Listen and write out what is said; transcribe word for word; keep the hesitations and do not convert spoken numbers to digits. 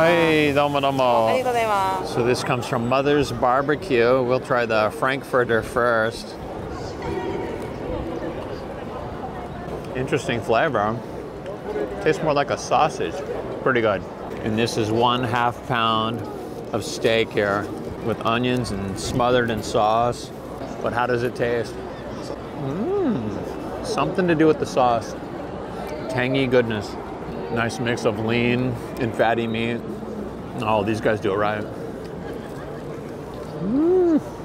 Hi, domo domo. ありがとうございます。 So this comes from Mother's B B Q. We'll try the Frankfurter first. Interesting flavor. Tastes more like a sausage. Pretty good. And this is one half pound of steak here with onions and smothered in sauce. But how does it taste? Mmm, something to do with the sauce. Tangy goodness. Nice mix of lean and fatty meat. Oh, these guys do it right. Mmm.